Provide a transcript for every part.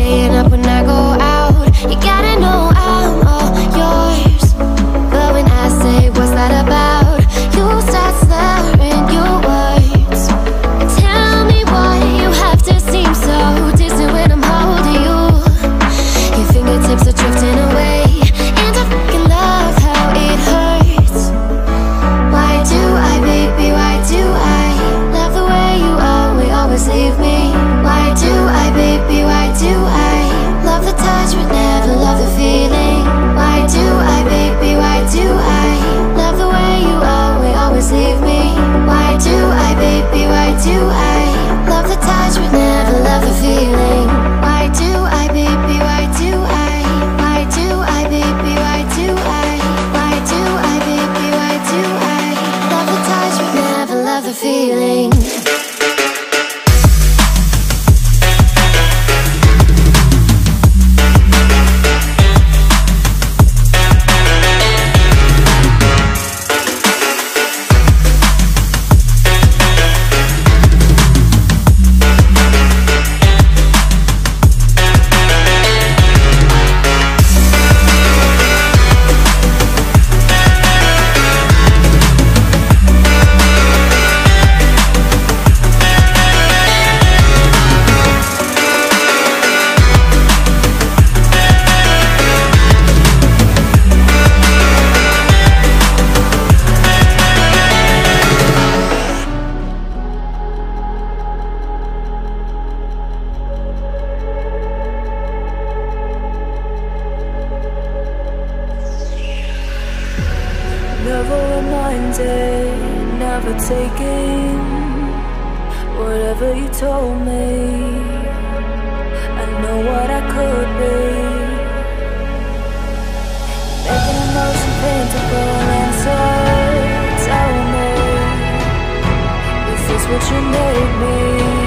staying up when I go out. You gotta know I'm all yours. But when I say what's that about, you start slurring your words. Tell me why you have to seem so distant when I'm holding you. Your fingertips are drifting away, and I fucking love how it hurts. Why do I, baby, why do I love the way you always leave me? Why do I, baby, why do I love the touch but never love the feeling? Why do I, baby, why do I love the way you always leave me? Why do I, baby, why do I love the touch but never love the feeling? Why do I, baby, why do I? Why do I, baby, why do I? Why do I, baby, why do I love the touch but never love the feeling? Never reminded, never taking whatever you told me. I know what I could be, making emotion paintable and so tell me, is this what you made me?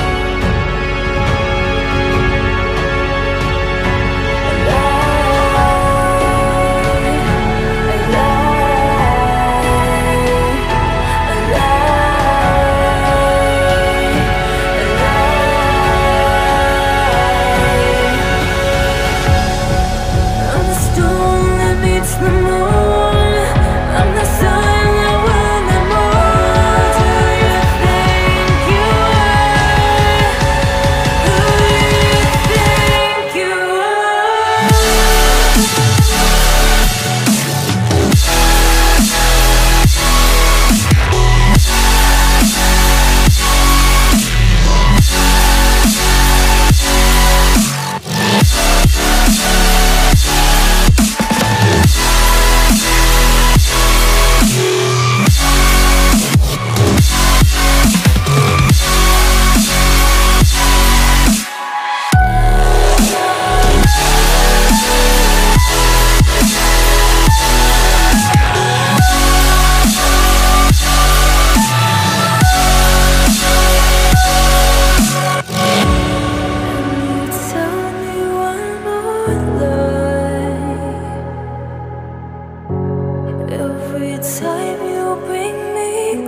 Every time you bring me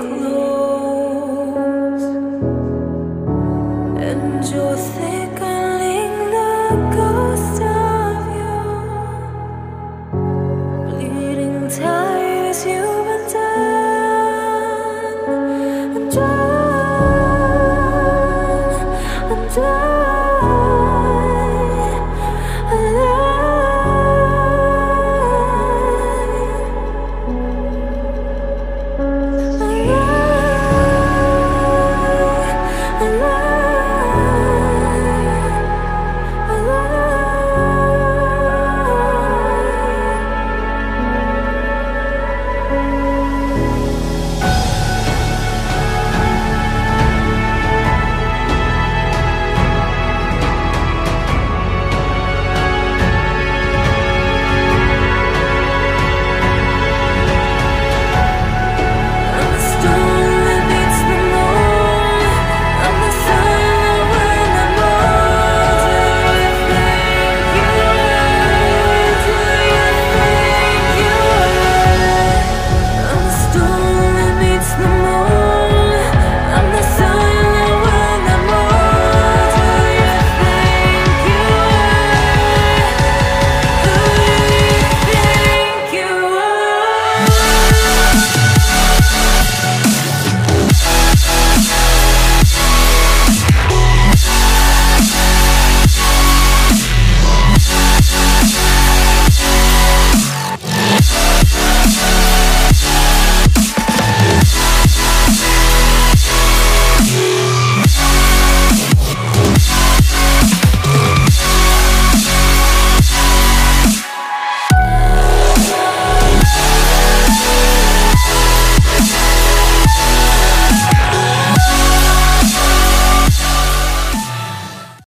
close, and you're thickening the ghost of you, bleeding tires you've undone. I'm done, I'm done.